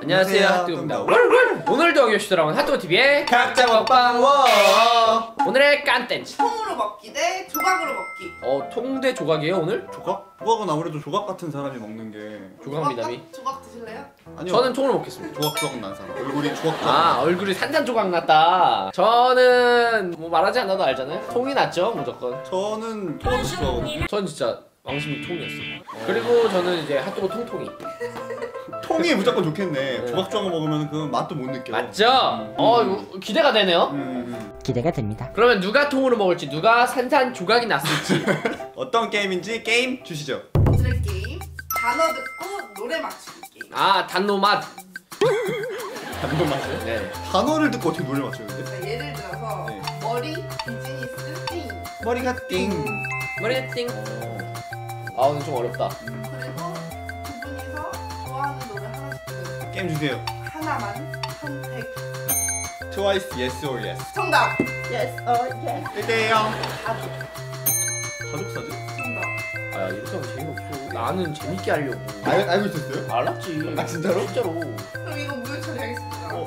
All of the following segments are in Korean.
안녕하세요, 핫도그입니다. 오늘도 어김없이 돌아온 핫도그TV의 각자 먹방 워. 오늘의 깐텐츠 통으로 먹기 대 조각으로 먹기. 통대 조각이에요 오늘? 조각? 조각은 아무래도 조각 같은 사람이 먹는 게. 조각 미남이? 조각 드실래요? 아니요. 저는 통으로 먹겠습니다. 조각 난 사람. 얼굴이 조각. 얼굴이 산산조각 났다. 저는 뭐 말하지 않아도 알잖아요. 통이 낫죠 무조건. 저는 토마토 좋아하거든요. 전 진짜 왕심이 통이었어요. 그리고 저는 이제 핫도그 통통이. 통이 무조건 좋겠네. 조각 먹으면 그 맛도 못 느껴. 맞죠? 이거 기대가 되네요. 기대가 됩니다. 그러면 누가 통으로 먹을지, 누가 산산조각이 났을지. 어떤 게임인지 게임 주시죠. 오늘의 게임 단어 듣고 노래 맞추기 게임. 단노 맛. 단어 맛이요? 네. 단어를 듣고 어떻게 노래 맞추는데? 자, 예를 들어서 네. 머리, 비즈니스, 띵. 머리가 띵. 머리 띵. 오늘 좀 어렵다. 그리고 두 분이서 좋아하는 노래 하나씩 부르는 게임 주세요. 하나만 선택. 트와이스 yes or yes. 정답. Yes or yes. 1대0. 가족. 가족 사진? 정답. 이렇게 하면 재미없어. 나는 재밌게 하려고. 알고 있었어요? 알았지. 아, 진짜로? 진짜로. 그럼 이거 무효 처리하겠습니다.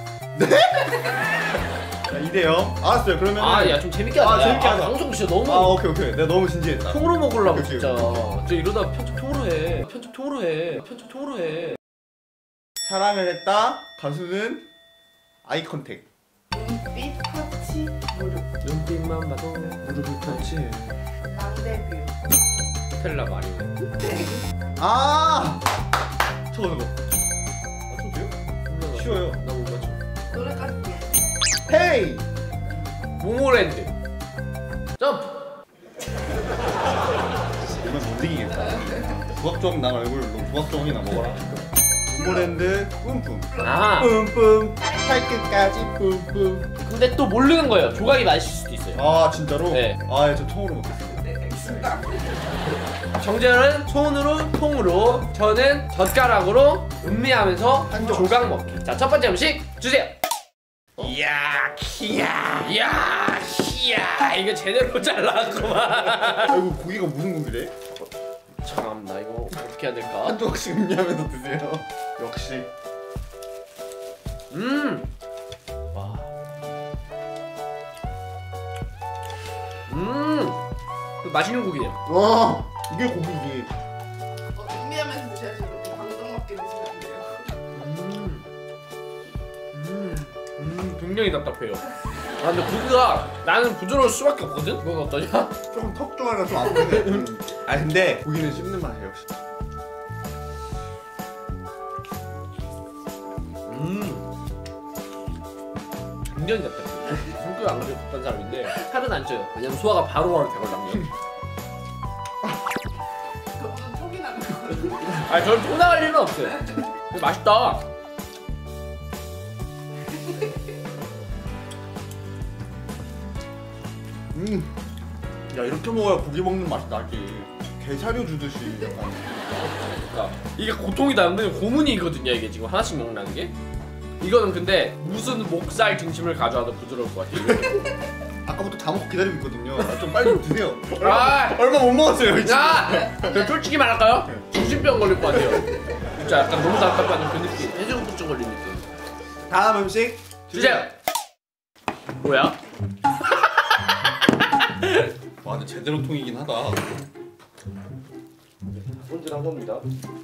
자, 2대0. 알았어요. 그러면 야 좀 재밌게 하자. 재밌게 하자. 방송 진짜 너무 오케이. 내가 너무 진지했다. 통으로 먹으려고 오케이, 진짜. 오케이. 저 이러다 편집 통으로 해. 사랑을 했다. 가수는 아이 컨택. 눈빛, 터치, 무릎. 눈빛만 봐도 무릎을 터치. 랑데뷰. 스텔라 마리오. 저거. 맞춰도 돼요? 쉬워요. 나 못 맞춰. 노래까지. 헤이! 모모랜드. 점프. 이건 못 이기겠다. 조각조각 난 얼굴로 조각조각이나 먹어라. 모모랜드 뿜뿜. 뿜뿜. 발끝까지 뿜뿜. 근데 또 모르는 거예요. 조각이 맛있을 수도 있어요. 진짜로? 네. 저 통으로 먹겠습니다. 네, 알겠습니다. 정재현은 손으로 통으로, 저는 젓가락으로 음미하면서 한 점. 조각 먹기. 자, 첫 번째 음식 주세요. 이야, 키야. 이야, 이거 제대로 잘라왔구만. 아이고, 고기가 무슨 고기래? 참, 나 이거 어떻게 해야 될까? 한 조각씩 음미하면서 드세요. 역시. 와. 맛있는 고기네요. 와, 이게 고기지. 음미하면서 드셔야지 이렇게 방송 먹게 드시면 안 돼요. 굉장히 답답해요. 근데 고기가 나는 부드러울 수밖에 없거든? 이건 어떠냐? 조금 턱 조각가 좀 아픈데. 근데 고기는 씹는 맛이에요, 역시. 굉장히 답답해요. 성격이 안 그래도 답답한 사람인데 살은 안 쪄요. 왜냐면 소화가 바로 되거든요. 저분은 톡이 나는 거. 저는 토 나갈 일은 없어요. 근데 맛있다. 야, 이렇게 먹어야 고기 먹는 맛이 나지. 게사료 주듯이 약간. 그러니까 이게 고통이다. 근데 고문이거든요. 이게 지금 하나씩 먹는다는 게. 이거는 근데 무슨 목살 등심을 가져와도 부드러울 것 같아요. 아까부터 다 먹고 기다리고 있거든요. 좀 빨리 좀 드세요. 아! 얼마 못 먹었어요, 이제. 저 솔직히 말할까요? 정신병 걸릴 것 같아요. 진짜 약간 너무 답답한 그 느낌. 해장국증 걸린 느낌. 다음 음식 주세요. 뭐야? 와, 근데 제대로 통이긴 하다. 본질한 겁니다.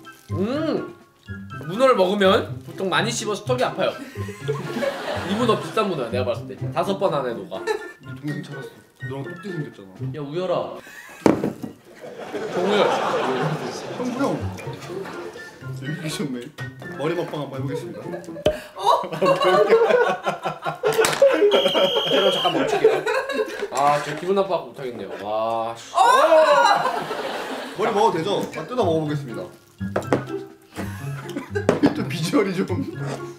문어를 먹으면 보통 많이 씹어서 턱이 아파요. 이 문어 비싼 문어야 내가 봤을 때. 5번 안에 녹아. 동생 찾았어. 너랑 똑띠 생겼잖아. 야 우열아. 정우열. 형부형. 여기 계셨네. 머리 먹방 한번 해보겠습니다. 제가 잠깐 멈출게요. 저 기분 나빠서 못하겠네요. 와. 머리 먹어도 되죠? 뜯어 먹어보겠습니다. 또 비주얼이 좀.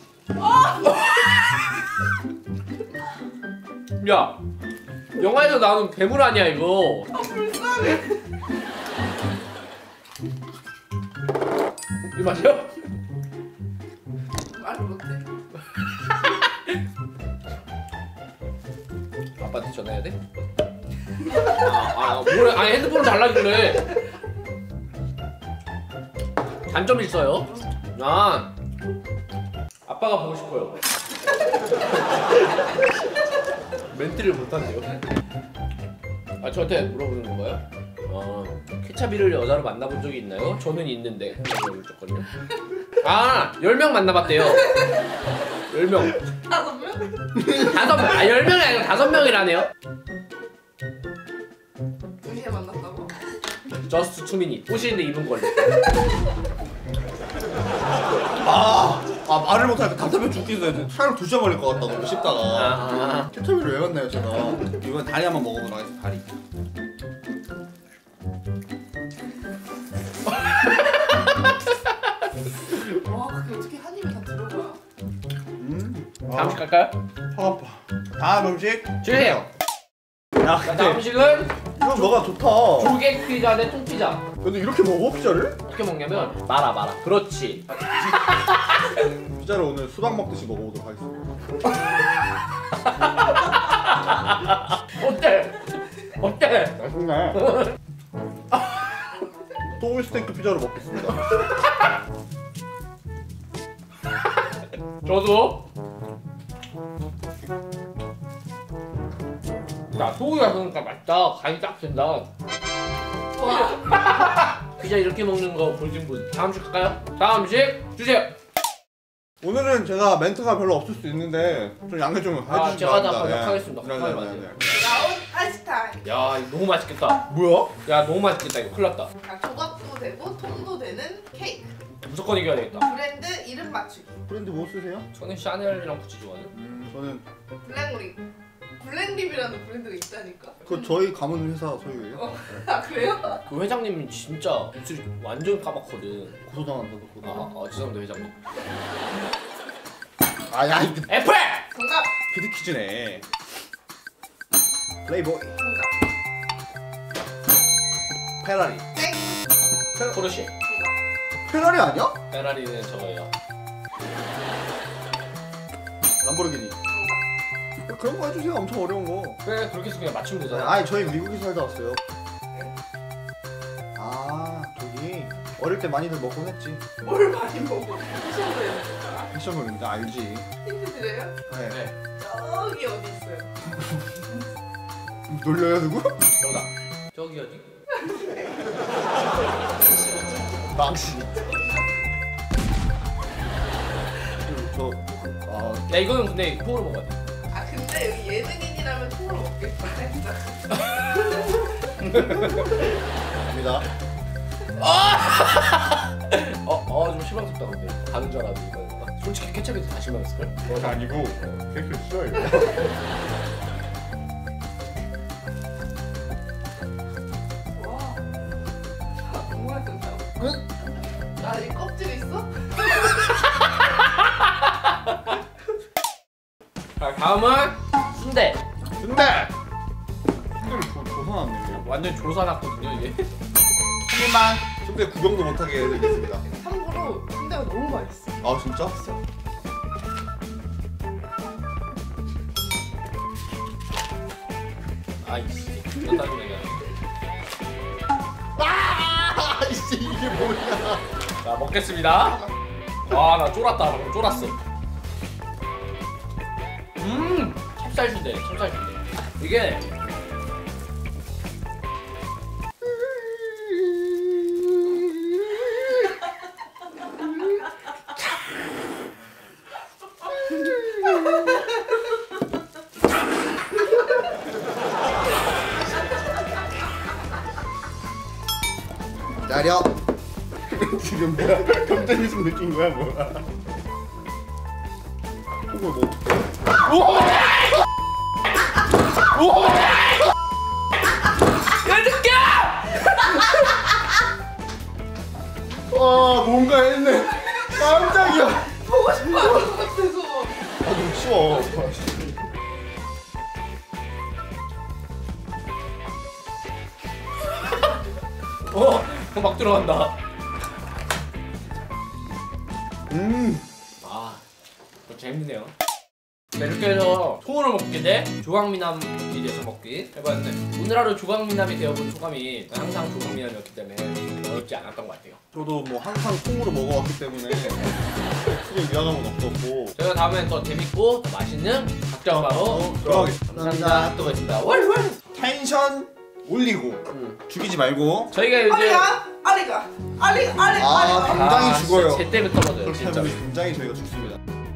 야. 영화에서 나오는 괴물 아니야 이거. 불쌍해. 이 맛이야? 말을 못해. 아빠한테 전화해야 돼? 뭐래? 핸드폰을 달라길래. 단점이 있어요. 아빠가 보고 싶어요. 멘트를 못한대요. 아 저한테 물어보는 건가요? 케찹이를 여자로 만나본 적이 있나요? 저는 있는데 여쭤거든요. 아 10명 만나봤대요. 10명. 5명? 5명. 아 10명이 아니라 5명이라네요. 2시에 만났다고? Just 2 minutes. 오시는데 2분 걸려. 말을 못하니까 답답해 죽겠어요. 촬영 2시간 걸릴 것 같다고 씹다가. 케첩이를 왜 만나요 제가? 이번 다리 한번 먹어보도록 하겠습니다. 다리. 와 그게 어떻게 한 입에 다 들어가요? 다음 음식 갈까요? 화 아파. 다음 음식 주세요. 야 다음 근데 음식은 이건 너가 좋다. 조개 피자 대 통피자. 근데 이렇게 먹어 피자를? 어떻게 먹냐면 말아. 그렇지. 피자를 오늘 수박 먹듯이 먹어보도록 하겠습니다. 어때? 어때? 맛있네. 소울 스테이크 피자를 먹겠습니다. 저도. 야 소고기가 그러니까 맛있다. 간이 딱 된다. 와 피자 이렇게 먹는 거 보신 분. 다음 음식 갈까요? 다음 음식 주세요. 오늘은 제가 멘트가 별로 없을 수 있는데 좀 양해 좀 해주시면 제가 다 합니다. 하겠습니다. 네, 빨리 네, 마세요. 네, 네. 나온 아이스타임. 야 이거 너무 맛있겠다. 뭐야? 야 너무 맛있겠다. 이거 큰일 났다. 조각도 되고 통도 되는 케이크. 무조건 이겨야 되겠다. 브랜드 이름 맞추기. 브랜드 뭐 쓰세요? 저는 샤넬이랑 구찌 좋아해요. 저는 블랙립. 블랙립이라는 브랜드가 있다니까. 그 저희 가문 회사 소유예요. 아 그래요? 그 회장님은 진짜 입술이 완전 까맣거든. 고소당한다 너 고소. 죄송합니다 회장님. 아야 이거 애플! 정답. 피드 퀴즈네. 플레이보이. 정답. 페라리. 땡. 포르쉐. 정답. 페라리 아니야? 페라리는 저거예요. 람보르기니. 정답. 그런 거 해주세요. 엄청 어려운 거. 그래 그렇게 해서 그냥 맞추면 되잖아. 아니 저희 미국에 살다 왔어요. 아 저기 어릴 때 많이들 먹곤 했지. 뭘 많이 먹어? 패션브랜드. 패션몰인데 알지. 힌트 드려요? 네. 네. 저기 어디 있어요? 놀려요 누구? 정답. 저기 어디? 망신. 저 야 이거는 근데 통으로 먹어야 돼. 아 근데 여기 예능인이라면 통으로 먹겠다. 갑니다. 좀 실망스럽다 근데. 가는 줄 알았는데 이거는. 솔직히 케첩이 더 실망했을걸? 그건 아니고 섹스 싫어요. 와. 너무 맛있다. 아, 이 껍질 있어? 자 다음은 순대. 순대. 순대를 조사놨네. 완전 조사났거든요 이게. 하지만 순대 구경도 못하게 해드리겠습니다. 참고로 순대가 너무 맛있어. 아 진짜? 아이씨. 이거 따지네. 아이씨 이게 뭐야? 자 먹겠습니다. 나 쫄았다. 방금 쫄았어. 찹쌀순대. 이게 기다려. 지금 뭐야? 경쟁심 느낀 거야 뭐야? 이거 뭐? 야 새끼야! 와 뭔가 했네. 깜짝이야. 보고 싶어 하는 것 같아서. 아 좀 치워. 막 들어간다. 음. 재밌네요. 이렇게 해서 통으로 먹게 돼 조각미남에 대해서 먹기 해봤는데 오늘 하루 조각미남이 되어본 소감이 항상 조각미남이었기 때문에 어렵지 않았던 것 같아요. 저도 뭐 항상 통으로 먹어왔기 때문에 크게 위화감은 없었고 저희가 다음엔 더 재밌고 더 맛있는 각자바로 돌아가겠습니다. 감사합니다. 또 뵙겠습니다. 월월. 텐션 올리고 죽이지 말고 저희가 요즘 알리가 아 당장이 죽어요. 제 때부터 거든 그렇게 진짜. 하면 당장이 저희가 죽습니다.